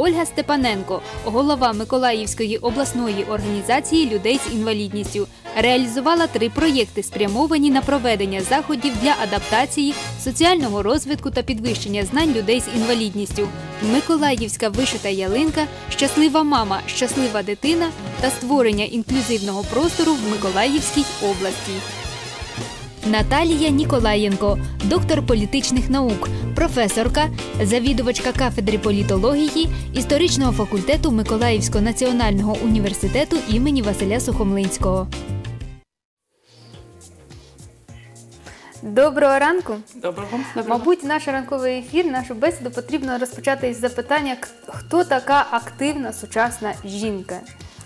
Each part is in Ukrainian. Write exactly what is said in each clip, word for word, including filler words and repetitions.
Ольга Степаненко, голова Миколаївської обласної організації людей з інвалідністю, реалізувала три проєкти, спрямовані на проведення заходів для адаптації, соціального розвитку та підвищення знань людей з інвалідністю. Миколаївська вишита ялинка, щаслива мама, щаслива дитина та створення інклюзивного простору в Миколаївській області. Наталія Ніколаєнко, доктор політичних наук, професорка, завідувачка кафедри політології історичного факультету Миколаївського національного університету імені Василя Сухомлинського. Доброго ранку. Доброго. Мабуть, наш ранковий ефір, нашу бесіду потрібно розпочати із запитання, хто така активна сучасна жінка?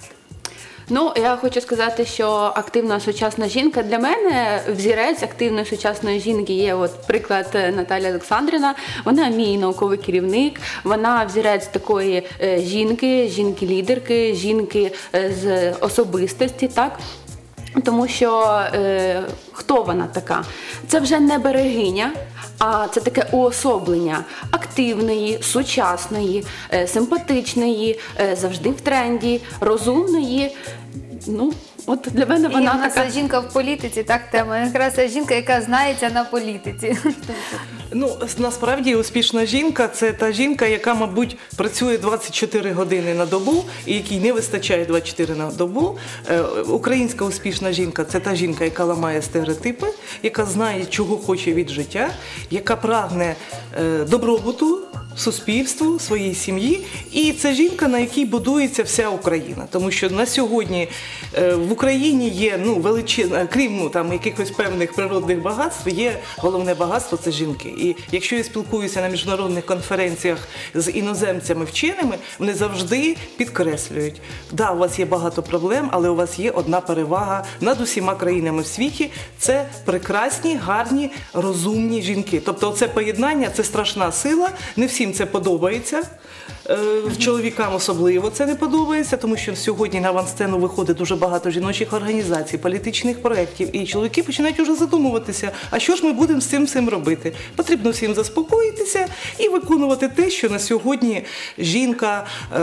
Ну, я хочу сказати, що активна сучасна жінка для мене, взірець активної сучасної жінки є от приклад Наталія Олександрівна. Вона мій науковий керівник, вона взірець такої жінки, жінки-лідерки, жінки з особистості, так? Тому що е, хто вона така? Це вже не берегиня, а це таке уособлення активної, сучасної, е, симпатичної, е, завжди в тренді, розумної. Ну, от для мене вона така. І в нас жінка в політиці, так, тема. Якраз жінка, яка знається на політиці. Ну, насправді успішна жінка – це та жінка, яка, мабуть, працює двадцять чотири години на добу і якій не вистачає двадцять чотири на добу. Е, українська успішна жінка – це та жінка, яка ламає стереотипи, яка знає, чого хоче від життя, яка прагне е, добробуту, суспільству, своїй сім'ї. І це жінка, на якій будується вся Україна. Тому що на сьогодні е, в Україні є, ну, величезна, крім ну, там, якихось певних природних багатств, є головне багатство – це жінки. І якщо я спілкуюся на міжнародних конференціях з іноземцями вченими, вони завжди підкреслюють, да, у вас є багато проблем, але у вас є одна перевага над усіма країнами в світі – це прекрасні, гарні, розумні жінки. Тобто це поєднання – це страшна сила, не всім це подобається. Чоловікам особливо це не подобається, тому що сьогодні на авансцену виходить дуже багато жіночих організацій, політичних проєктів, і чоловіки починають вже задумуватися, а що ж ми будемо з цим всім робити? Потрібно всім заспокоїтися і виконувати те, що на сьогодні жінка,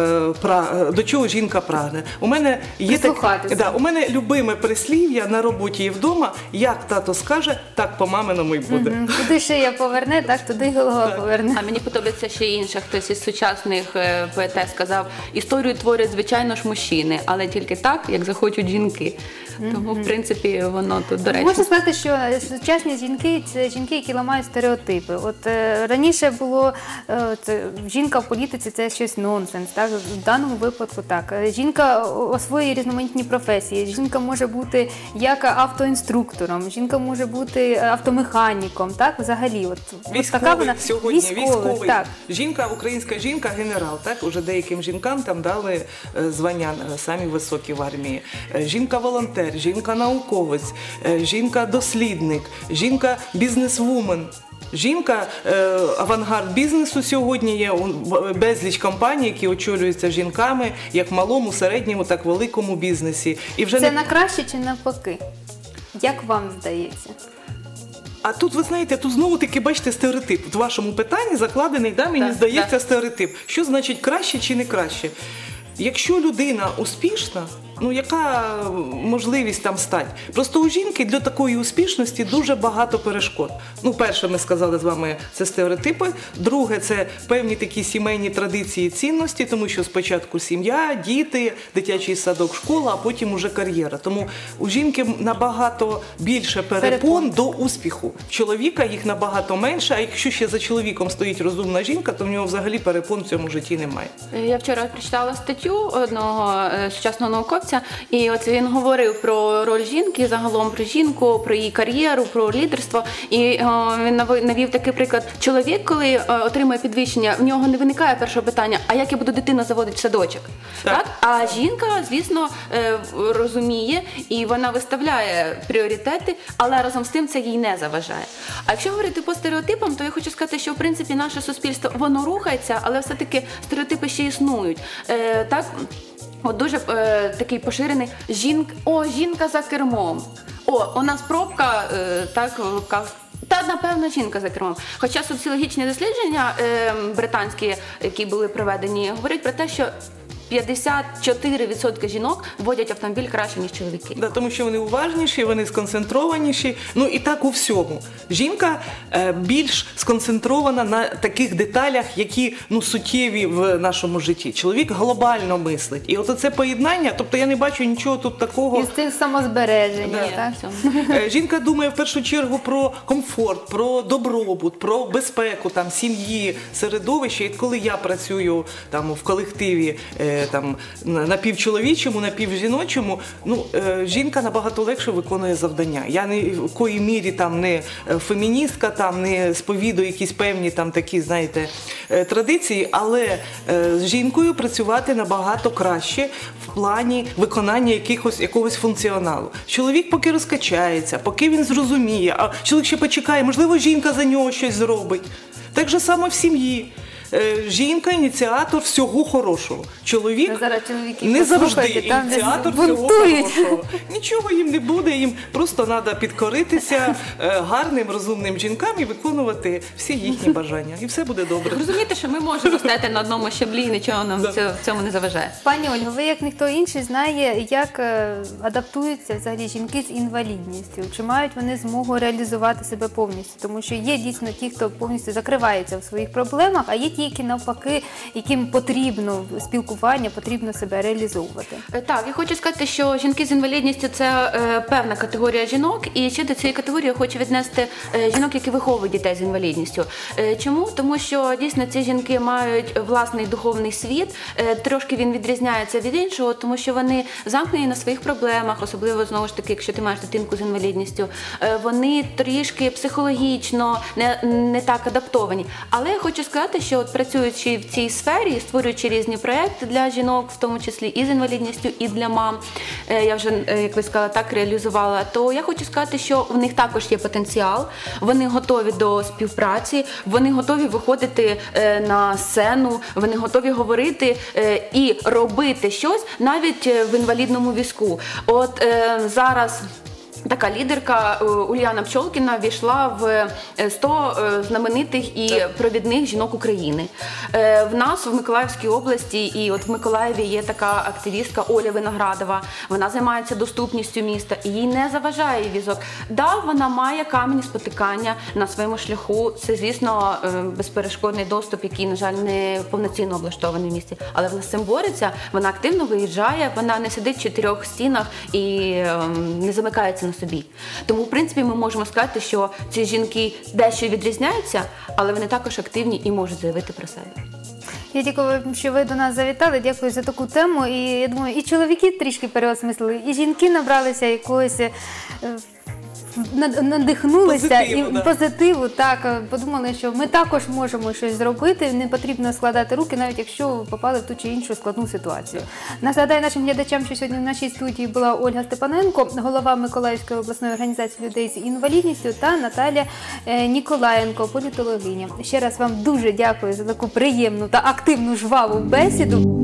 до чого жінка прагне. У мене є так, да, у мене любиме прислів'я на роботі і вдома, як тато скаже, так по маминому й буде. Угу. Куди шия поверне, так туди й голова так. поверне. А мені подобається ще інше, хтось із сучасних поетес сказав, історію творять, звичайно ж, мужчини, але тільки так, як захочуть жінки. Тому, в принципі, воно тут доречно. Можна сказати, що сучасні жінки – це жінки, які ламають стереотипи. От е, раніше було, е, це, жінка в політиці – це щось нонсенс, так? В даному випадку так. Жінка освоює різноманітні професії. Жінка може бути як автоінструктором, жінка може бути автомеханіком, так? Взагалі. От, військовий, от така вона, сьогодні військовий, військовий. Так. Жінка, українська жінка, генерал, так? Уже деяким жінкам там дали звання самі високі в армії. Жінка-волонтер, жінка-науковець, жінка-дослідник, жінка-бізнесвумен. Жінка, е, авангард бізнесу сьогодні є, безліч компаній, які очолюються жінками, як в малому, середньому, так і великому бізнесі. І вже Це не... на краще чи навпаки? Як вам здається? А тут, ви знаєте, тут знову-таки, бачите, стереотип. В вашому питанні закладений, да, мені так, здається, так. стереотип. Що значить краще чи не краще? Якщо людина успішна, ну яка можливість там стати? Просто у жінки для такої успішності дуже багато перешкод. Ну, перше, ми сказали з вами, це стереотипи. Друге, це певні такі сімейні традиції і цінності, тому що спочатку сім'я, діти, дитячий садок, школа, а потім уже кар'єра. Тому у жінки набагато більше перепон, перепон до успіху. В чоловіка їх набагато менше, а якщо ще за чоловіком стоїть розумна жінка, то в нього взагалі перепон в цьому житті немає. Я вчора прочитала статтю одного сучасного науковця, і от він говорив про роль жінки, загалом про жінку, про її кар'єру, про лідерство. І о, він навів такий приклад. Чоловік, коли о, отримує підвищення, в нього не виникає першого питання, а як я буду дитину заводити в садочок? Так. Так? А жінка, звісно, розуміє, і вона виставляє пріоритети, але разом з тим це їй не заважає. А якщо говорити по стереотипам, то я хочу сказати, що в принципі наше суспільство, воно рухається, але все-таки стереотипи ще існують. Е, так? От дуже е, такий поширений жінка, о, жінка за кермом. О, у нас пробка, е, так, Та, напевно, жінка за кермом. Хоча соціологічні дослідження е, британські, які були проведені, говорять про те, що п'ятдесят чотири відсотки жінок водять автомобіль краще, ніж чоловіки. Да, тому що вони уважніші, вони сконцентрованіші. Ну і так у всьому. Жінка е, більш сконцентрована на таких деталях, які ну, суттєві в нашому житті. Чоловік глобально мислить. І от це поєднання, тобто я не бачу нічого тут такого. Інстинкт самозбереження. Ні, Так? в цьому. Е, Жінка думає в першу чергу про комфорт, про добробут, про безпеку там, сім'ї, середовища. І коли я працюю там, в колективі е, там, напівчоловічому, напівжіночому, ну, е, жінка набагато легше виконує завдання. Я ні в коїй мірі там, не феміністка, там, не сповідую якісь певні там, такі, знаєте, е, традиції, але е, з жінкою працювати набагато краще в плані виконання якихось, якогось функціоналу. Чоловік поки розкачається, поки він зрозуміє, а чоловік ще почекає, можливо, жінка за нього щось зробить. Так же само в сім'ї. Е, Жінка – ініціатор всього хорошого. Чоловік Ну, зараз чоловіки не завжди послухайте, там ініціатор десь всього бунтують. хорошого. Нічого їм не буде, їм просто треба підкоритися е, гарним, розумним жінкам і виконувати всі їхні бажання. І все буде добре. Розумієте, що ми можемо стояти на одному щаблі і нічого нам Да. в цьому не заважає. Пані Ольго, ви як ніхто інший знає, як е, адаптуються взагалі жінки з інвалідністю. Чи мають вони змогу реалізувати себе повністю? Тому що є дійсно ті, хто повністю закривається в своїх проблемах, а є ті, які навпаки, яким потрібно спілкування, потрібно себе реалізовувати. Е, Так, я хочу сказати, що жінки з інвалідністю – це е, певна категорія жінок, і ще до цієї категорії я хочу віднести е, жінок, які виховують дітей з інвалідністю. Е, чому? Тому що дійсно ці жінки мають власний духовний світ, е, трошки він відрізняється від іншого, тому що вони замкнені на своїх проблемах, особливо, знову ж таки, якщо ти маєш дитинку з інвалідністю, е, вони трішки психологічно не, не так адаптовані. Але я хочу сказати, що от працюючи в цій сфері, створюючи різні проекти для жінок, в тому числі і з інвалідністю, і для мам, е, я вже, е, як ви сказали, так реалізувала, то я хочу сказати, що в них також є потенціал, вони готові до співпраці, вони готові виходити е, на сцену, вони готові говорити е, і робити щось навіть е, в інвалідному візку. От е, зараз така лідерка е, Уляна Пчолкіна війшла в е, сто е, знаменитих і провідних жінок України. Е, В нас в Миколаївській області і от в Миколаєві є така активістка Оля Виноградова. Вона займається доступністю міста і їй не заважає візок. Да, вона має камені спотикання на своєму шляху. Це, звісно, е, безперешкодний доступ, який, на жаль, не повноцінно облаштований в місті. Але вона з цим бореться, вона активно виїжджає, вона не сидить в чотирьох стінах і е, не замикається на собі. Тому, в принципі, ми можемо сказати, що ці жінки дещо відрізняються, але вони також активні і можуть заявити про себе. Я дякую, що ви до нас завітали. Дякую за таку тему. І я думаю, і чоловіки трішки переосмислили, і жінки набралися якогось е, над- надихнулися Позитиву, і да. позитиву. Так, подумали, що ми також можемо щось зробити. Не потрібно складати руки, навіть якщо ви попали в ту чи іншу складну ситуацію. Нагадаю нашим глядачам, що сьогодні в нашій студії була Ольга Степаненко, голова Миколаївської обласної організації людей з інвалідністю, та Наталія е, Ніколаєнко, політологиня. Ще раз вам дуже дякую за таку приємну та активну жваву бесіду.